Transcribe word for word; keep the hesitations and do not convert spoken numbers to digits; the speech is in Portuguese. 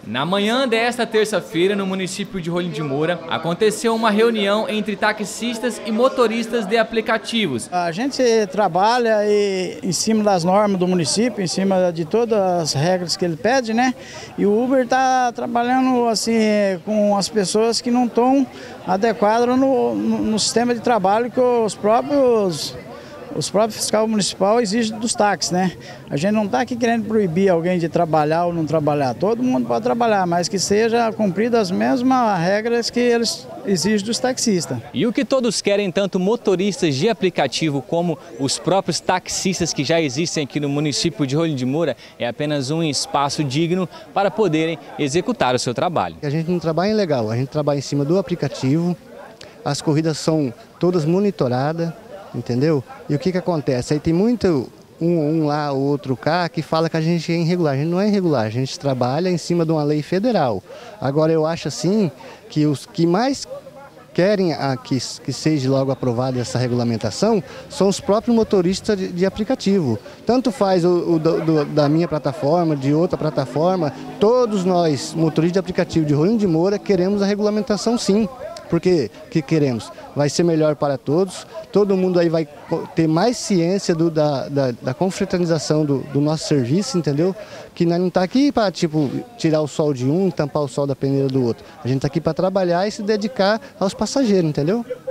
Na manhã desta terça-feira, no município de Rolim de Moura, aconteceu uma reunião entre taxistas e motoristas de aplicativos. A gente trabalha em cima das normas do município, em cima de todas as regras que ele pede, né? E o Uber está trabalhando assim com as pessoas que não estão adequadas no, no, no sistema de trabalho que os próprios... Os próprios fiscal municipal exigem dos táxis, né? A gente não está aqui querendo proibir alguém de trabalhar ou não trabalhar. Todo mundo pode trabalhar, mas que seja cumpridas as mesmas regras que eles exigem dos taxistas. E o que todos querem, tanto motoristas de aplicativo como os próprios taxistas que já existem aqui no município de Rolim de Moura, é apenas um espaço digno para poderem executar o seu trabalho. A gente não trabalha ilegal, a gente trabalha em cima do aplicativo, as corridas são todas monitoradas. Entendeu? E o que que acontece? Aí tem muito um, um lá, outro cá, que fala que a gente é irregular. A gente não é irregular, a gente trabalha em cima de uma lei federal. Agora eu acho assim que os que mais querem a, que, que seja logo aprovada essa regulamentação são os próprios motoristas de, de aplicativo. Tanto faz o, o do, do, da minha plataforma, de outra plataforma, todos nós, motoristas de aplicativo de Rolim de Moura, queremos a regulamentação sim. Porque que queremos? Vai ser melhor para todos, todo mundo aí vai ter mais ciência do, da, da, da confraternização do, do nosso serviço, entendeu? Que nós não está aqui para tipo, tirar o sol de um, tampar o sol da peneira do outro. A gente está aqui para trabalhar e se dedicar aos passageiros, entendeu?